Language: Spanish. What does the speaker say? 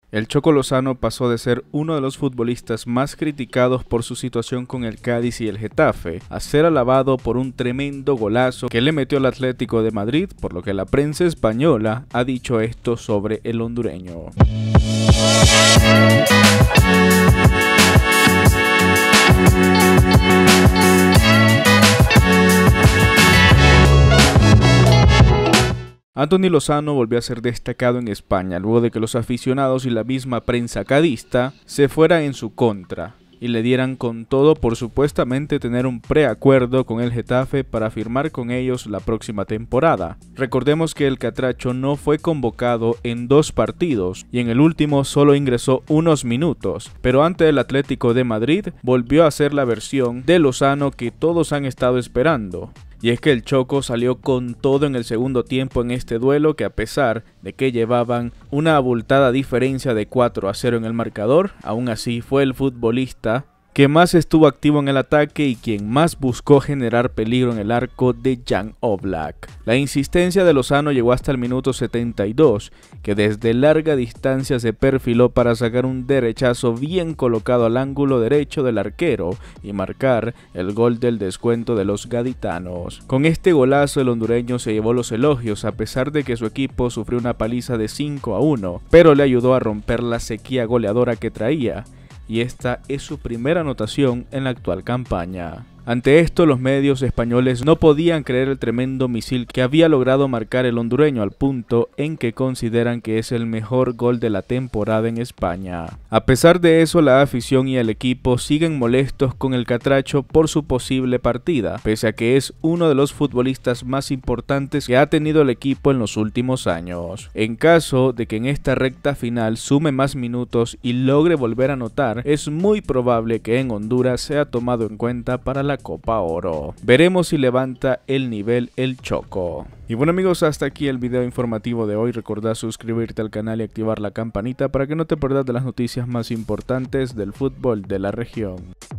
El Choco Lozano pasó de ser uno de los futbolistas más criticados por su situación con el Cádiz y el Getafe, a ser alabado por un tremendo golazo que le metió al Atlético de Madrid, por lo que la prensa española ha dicho esto sobre el hondureño. Anthony Lozano volvió a ser destacado en España luego de que los aficionados y la misma prensa cadista se fueran en su contra y le dieran con todo por supuestamente tener un preacuerdo con el Getafe para firmar con ellos la próxima temporada. Recordemos que el catracho no fue convocado en 2 partidos y en el último solo ingresó unos minutos, pero ante el Atlético de Madrid volvió a ser la versión de Lozano que todos han estado esperando. Y es que el Choco salió con todo en el segundo tiempo en este duelo que, a pesar de que llevaban una abultada diferencia de 4-0 en el marcador, aún así fue el futbolista que más estuvo activo en el ataque y quien más buscó generar peligro en el arco de Jan Oblak. La insistencia de Lozano llegó hasta el minuto 72, que desde larga distancia se perfiló para sacar un derechazo bien colocado al ángulo derecho del arquero y marcar el gol del descuento de los gaditanos. Con este golazo el hondureño se llevó los elogios a pesar de que su equipo sufrió una paliza de 5-1, pero le ayudó a romper la sequía goleadora que traía, y esta es su primera anotación en la actual campaña. Ante esto, los medios españoles no podían creer el tremendo misil que había logrado marcar el hondureño, al punto en que consideran que es el mejor gol de la temporada en España. A pesar de eso, la afición y el equipo siguen molestos con el catracho por su posible partida, pese a que es uno de los futbolistas más importantes que ha tenido el equipo en los últimos años. En caso de que en esta recta final sume más minutos y logre volver a anotar, es muy probable que en Honduras sea tomado en cuenta para la Copa Oro. Veremos si levanta el nivel el Choco. Y bueno amigos, hasta aquí el video informativo de hoy. Recordá suscribirte al canal y activar la campanita para que no te pierdas de las noticias más importantes del fútbol de la región.